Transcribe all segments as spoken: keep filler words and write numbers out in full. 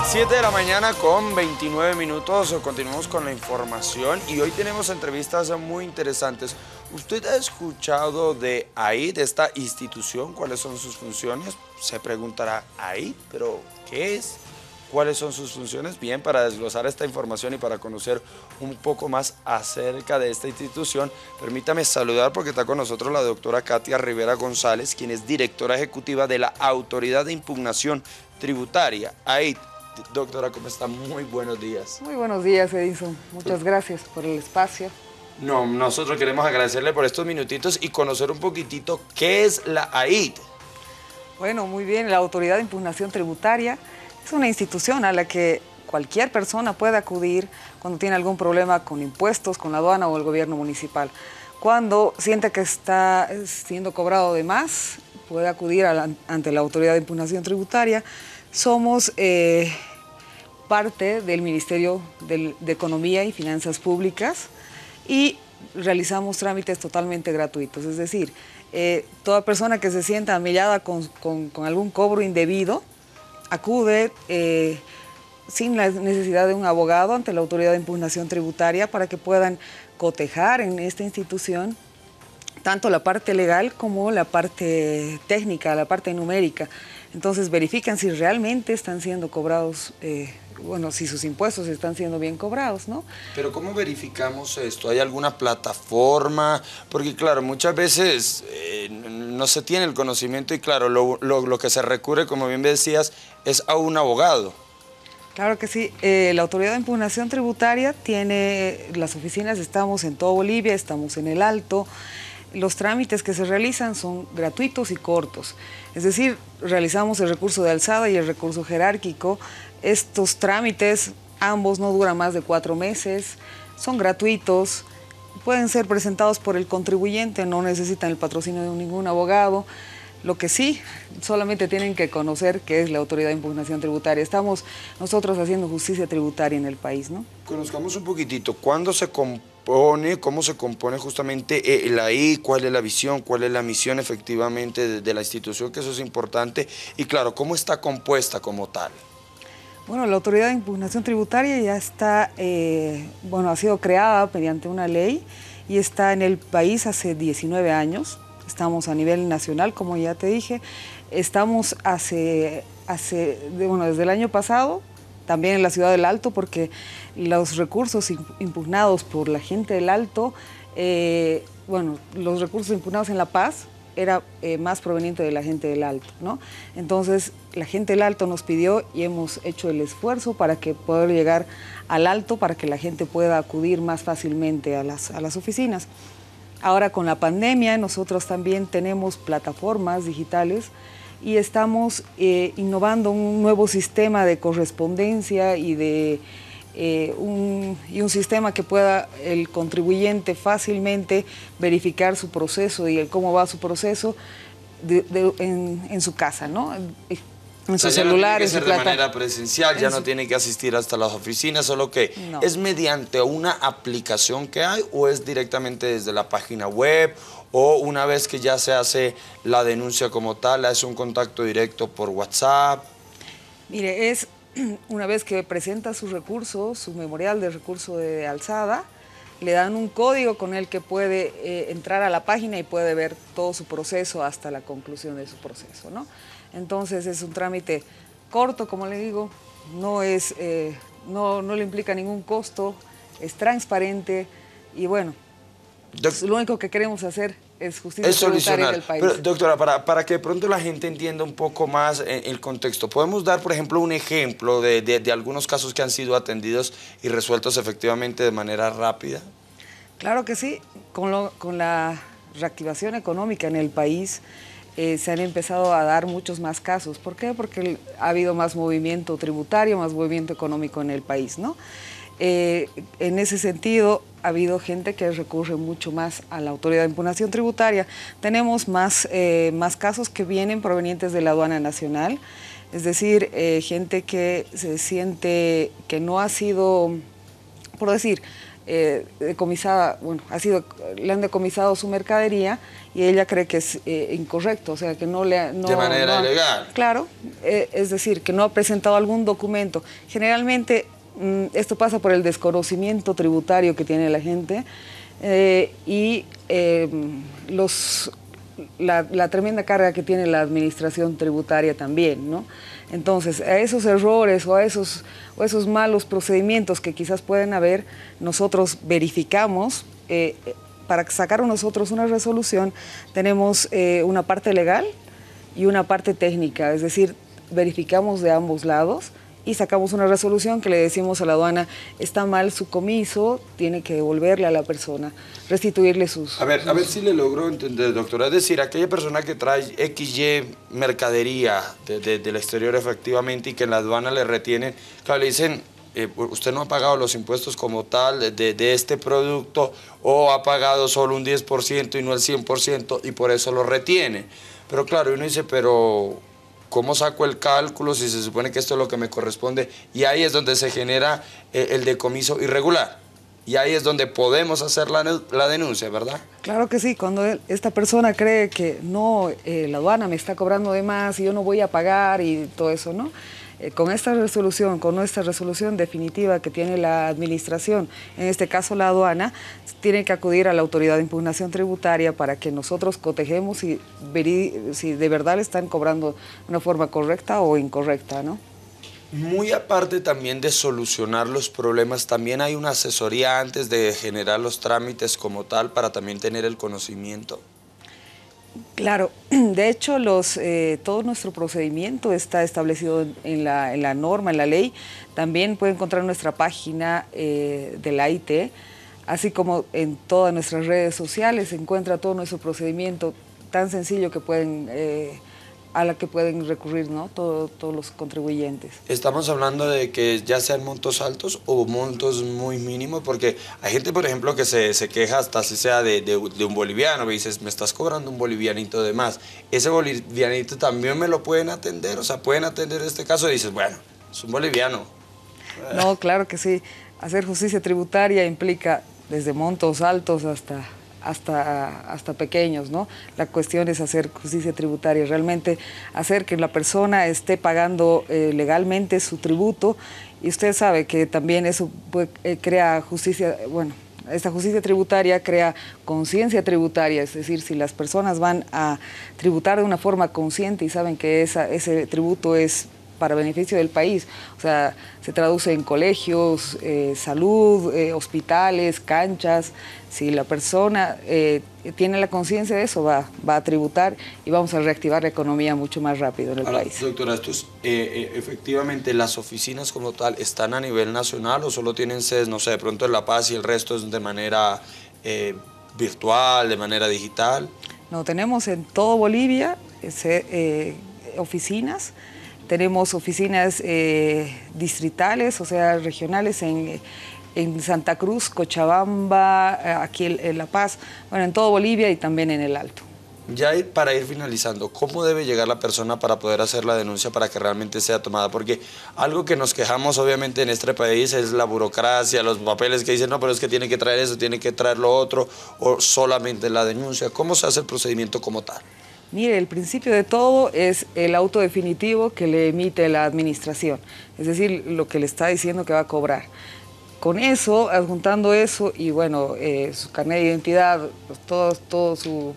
siete de la mañana con veintinueve minutos, continuamos con la información y hoy tenemos entrevistas muy interesantes. ¿Usted ha escuchado de A I D, de esta institución? ¿Cuáles son sus funciones? Se preguntará, ¿A I D? ¿Pero qué es? ¿Cuáles son sus funciones? Bien, para desglosar esta información y para conocer un poco más acerca de esta institución, permítame saludar porque está con nosotros la doctora Katia Rivera González, quien es directora ejecutiva de la Autoridad de Impugnación Tributaria, A I D. Doctora, ¿cómo está? Muy buenos días. Muy buenos días, Edison. Muchas gracias por el espacio. No, nosotros queremos agradecerle por estos minutitos y conocer un poquitito qué es la A I D. Bueno, muy bien. La Autoridad de Impugnación Tributaria es una institución a la que cualquier persona puede acudir cuando tiene algún problema con impuestos, con la aduana o el gobierno municipal. Cuando siente que está siendo cobrado de más, puede acudir a la, ante la Autoridad de Impugnación Tributaria. Somos eh, parte del Ministerio de, de Economía y Finanzas Públicas y realizamos trámites totalmente gratuitos. Es decir, eh, toda persona que se sienta amillada con, con, con algún cobro indebido acude eh, sin la necesidad de un abogado ante la Autoridad de Impugnación Tributaria para que puedan cotejar en esta institución tanto la parte legal como la parte técnica, la parte numérica. Entonces verifican si realmente están siendo cobrados, eh, bueno, si sus impuestos están siendo bien cobrados, ¿no? Pero ¿cómo verificamos esto? ¿Hay alguna plataforma? Porque claro, muchas veces eh, no se tiene el conocimiento y claro, lo, lo, lo que se recurre, como bien decías, es a un abogado. Claro que sí. Eh, la Autoridad de Impugnación Tributaria tiene las oficinas, estamos en toda Bolivia, estamos en el Alto. Los trámites que se realizan son gratuitos y cortos, es decir, realizamos el recurso de alzada y el recurso jerárquico. Estos trámites, ambos no duran más de cuatro meses, son gratuitos, pueden ser presentados por el contribuyente, no necesitan el patrocinio de ningún abogado. Lo que sí, solamente tienen que conocer qué es la Autoridad de Impugnación Tributaria. Estamos nosotros haciendo justicia tributaria en el país, ¿no? Conozcamos un poquitito, ¿cuándo se compone, cómo se compone justamente el A I D, cuál es la visión, cuál es la misión efectivamente de, de la institución, que eso es importante, y claro, cómo está compuesta como tal? Bueno, la Autoridad de Impugnación Tributaria ya está, eh, bueno, ha sido creada mediante una ley y está en el país hace diecinueve años. Estamos a nivel nacional, como ya te dije, estamos hace, hace bueno, desde el año pasado, también en la ciudad del Alto, porque los recursos impugnados por la gente del Alto, eh, bueno, los recursos impugnados en La Paz era eh, más proveniente de la gente del Alto, ¿no? Entonces, la gente del Alto nos pidió y hemos hecho el esfuerzo para que poder llegar al Alto, para que la gente pueda acudir más fácilmente a las, a las oficinas. Ahora con la pandemia nosotros también tenemos plataformas digitales y estamos eh, innovando un nuevo sistema de correspondencia y, de, eh, un, y un sistema que pueda el contribuyente fácilmente verificar su proceso y el cómo va su proceso de, de, en, en su casa, ¿no? En su celular, en su plata. No tiene que ser de manera presencial, ya no tiene que asistir hasta las oficinas, solo que no. ¿Es mediante una aplicación que hay o es directamente desde la página web o una vez que ya se hace la denuncia como tal, es un contacto directo por WhatsApp? Mire, es una vez que presenta su recurso, su memorial de recurso de alzada, le dan un código con el que puede eh, entrar a la página y puede ver todo su proceso hasta la conclusión de su proceso, ¿no? Entonces es un trámite corto, como le digo, no, es, eh, no, no le implica ningún costo, es transparente y bueno, Doc lo único que queremos hacer es justicia tributaria en el país. Pero, doctora, para, para que de pronto la gente entienda un poco más eh, el contexto, ¿podemos dar, por ejemplo, un ejemplo de, de, de algunos casos que han sido atendidos y resueltos efectivamente de manera rápida? Claro que sí, con, lo, con la reactivación económica en el país, Eh, se han empezado a dar muchos más casos. ¿Por qué? Porque ha habido más movimiento tributario, más movimiento económico en el país, ¿no? Eh, en ese sentido, ha habido gente que recurre mucho más a la Autoridad de Impugnación Tributaria. Tenemos más, eh, más casos que vienen provenientes de la Aduana Nacional, es decir, eh, gente que se siente que no ha sido, por decir, eh, decomisada, bueno, ha sido, le han decomisado su mercadería y ella cree que es eh, incorrecto, o sea, que no le... No, de manera no, ilegal. Claro, eh, es decir, que no ha presentado algún documento. Generalmente mmm, esto pasa por el desconocimiento tributario que tiene la gente eh, y eh, los... La, la tremenda carga que tiene la administración tributaria también, ¿no? Entonces, a esos errores o a esos, o esos malos procedimientos que quizás pueden haber, nosotros verificamos, eh, para sacar nosotros una resolución, tenemos eh, una parte legal y una parte técnica, es decir, verificamos de ambos lados y sacamos una resolución que le decimos a la aduana, está mal su comiso, tiene que devolverle a la persona, restituirle sus... A ver, sus... a ver si le logro entender, doctora. Es decir, aquella persona que trae equis ye mercadería de, de, del exterior efectivamente y que en la aduana le retienen, claro, le dicen, eh, usted no ha pagado los impuestos como tal de, de este producto o ha pagado solo un diez por ciento y no el cien por ciento y por eso lo retiene. Pero claro, uno dice, pero... ¿cómo saco el cálculo si se supone que esto es lo que me corresponde? Y ahí es donde se genera eh, el decomiso irregular. Y ahí es donde podemos hacer la, la denuncia, ¿verdad? Claro que sí, cuando él, esta persona cree que no, eh, la aduana me está cobrando de más y yo no voy a pagar y todo eso, ¿no? Eh, con esta resolución, con nuestra resolución definitiva que tiene la administración, en este caso la aduana, tiene que acudir a la autoridad de impugnación tributaria para que nosotros cotejemos si, si de verdad le están cobrando de una forma correcta o incorrecta, ¿no? Muy aparte también de solucionar los problemas, también hay una asesoría antes de generar los trámites como tal para también tener el conocimiento. Claro, de hecho los, eh, todo nuestro procedimiento está establecido en la, en la norma, en la ley. También puede encontrar nuestra página eh, de la A I T, así como en todas nuestras redes sociales se encuentra todo nuestro procedimiento tan sencillo que pueden... Eh, a la que pueden recurrir, ¿no? Todo, todos los contribuyentes. Estamos hablando de que ya sean montos altos o montos muy mínimos, porque hay gente, por ejemplo, que se, se queja hasta si sea de, de, de un boliviano, me dices, me estás cobrando un bolivianito de más. Ese bolivianito también me lo pueden atender, o sea, pueden atender este caso y dices, bueno, es un boliviano. No, claro que sí. Hacer justicia tributaria implica desde montos altos hasta... Hasta, hasta pequeños, ¿no? La cuestión es hacer justicia tributaria, realmente hacer que la persona esté pagando eh, legalmente su tributo, y usted sabe que también eso puede, eh, crea justicia, bueno, esta justicia tributaria crea conciencia tributaria, es decir, si las personas van a tributar de una forma consciente y saben que esa, ese tributo es para beneficio del país, o sea, se traduce en colegios, eh, salud, eh, hospitales, canchas. Si la persona eh, tiene la conciencia de eso, va, va a tributar y vamos a reactivar la economía mucho más rápido en el Ahora, país. Doctora, estos, eh, eh, efectivamente, ¿las oficinas como tal están a nivel nacional o solo tienen sedes, no sé, de pronto en La Paz y el resto es de manera eh, virtual, de manera digital? No, tenemos en todo Bolivia ese, eh, oficinas. Tenemos oficinas eh, distritales, o sea, regionales en, en Santa Cruz, Cochabamba, aquí en, en La Paz, bueno, en todo Bolivia y también en el Alto. Ya ir, para ir finalizando, ¿cómo debe llegar la persona para poder hacer la denuncia para que realmente sea tomada? Porque algo que nos quejamos obviamente en este país es la burocracia, los papeles que dicen, no, pero es que tiene que traer eso, tiene que traer lo otro, o solamente la denuncia. ¿Cómo se hace el procedimiento como tal? Mire, el principio de todo es el auto definitivo que le emite la administración, es decir, lo que le está diciendo que va a cobrar. Con eso, adjuntando eso y bueno, eh, su carnet de identidad, pues, todo, todo su,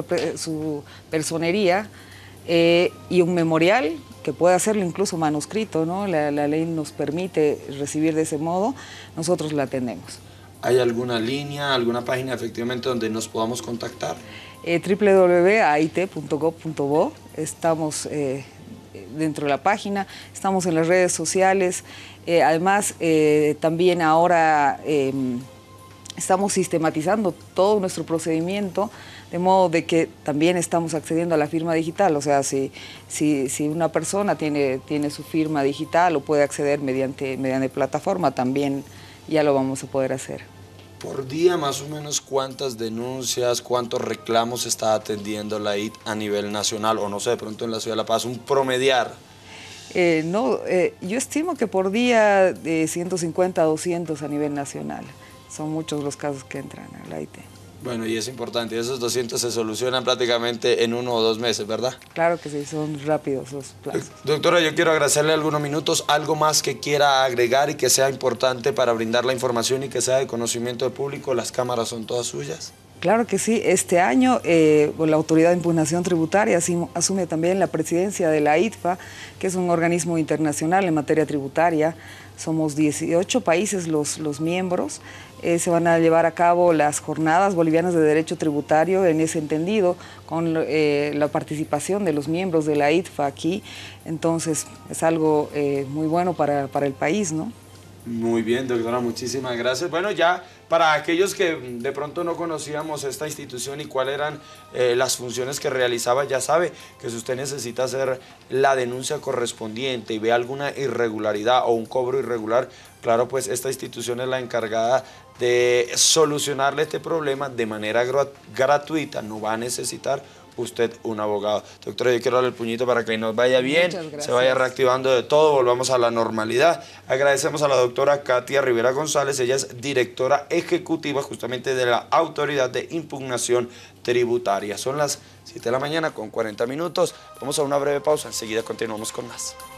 su personería eh, y un memorial que puede hacerlo incluso manuscrito, ¿no? La, la ley nos permite recibir de ese modo, nosotros la atendemos. ¿Hay alguna línea, alguna página efectivamente donde nos podamos contactar? Eh, w w w punto a i t punto gob punto bo, estamos eh, dentro de la página, estamos en las redes sociales, eh, además eh, también ahora eh, estamos sistematizando todo nuestro procedimiento, de modo de que también estamos accediendo a la firma digital, o sea, si, si, si una persona tiene, tiene su firma digital o puede acceder mediante, mediante plataforma, también ya lo vamos a poder hacer. Por día, más o menos, ¿cuántas denuncias, cuántos reclamos está atendiendo la I T a nivel nacional? O no sé, de pronto en la Ciudad de La Paz, un promediar. Eh, no, eh, yo estimo que por día de ciento cincuenta a doscientos a nivel nacional. son muchos los casos que entran al A I T. Bueno, y es importante, esos doscientos se solucionan prácticamente en uno o dos meses, ¿verdad? Claro que sí, son rápidos los plazos. Doctora, yo quiero agradecerle algunos minutos, algo más que quiera agregar y que sea importante para brindar la información y que sea de conocimiento del público, las cámaras son todas suyas. Claro que sí, este año eh, la Autoridad de Impugnación Tributaria asume también la presidencia de la I T F A, que es un organismo internacional en materia tributaria. Somos dieciocho países los, los miembros. Eh, se van a llevar a cabo las jornadas bolivianas de derecho tributario en ese entendido, con eh, la participación de los miembros de la I T F A aquí. Entonces es algo eh, muy bueno para, para el país, ¿no? Muy bien, doctora, muchísimas gracias. Bueno, ya para aquellos que de pronto no conocíamos esta institución y cuáles eran eh, las funciones que realizaba, ya sabe que si usted necesita hacer la denuncia correspondiente y ve alguna irregularidad o un cobro irregular, claro, pues esta institución es la encargada de solucionarle este problema de manera gratuita, no va a necesitar usted un abogado. Doctora, yo quiero darle el puñito para que nos vaya bien, se vaya reactivando de todo, volvamos a la normalidad. Agradecemos a la doctora Katia Rivera González, ella es directora ejecutiva justamente de la Autoridad de Impugnación Tributaria. Son las siete de la mañana con cuarenta minutos, vamos a una breve pausa, enseguida continuamos con más.